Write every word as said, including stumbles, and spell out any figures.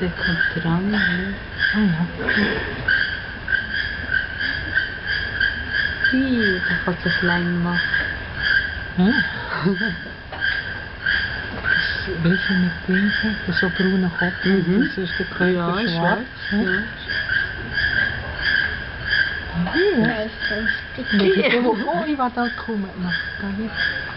Der kommt dran. Ja. Ah ja. Hi, der kann sich lang machen. Ja. Welche mit Pink hat, der so braune Kopf, Mhm. das ist der Körper Ja, schwarz. schwarz. Ja. Ja. Ja. Nee, sonst Nee, oh, oh, ich war da gekommen. Noch, da hier.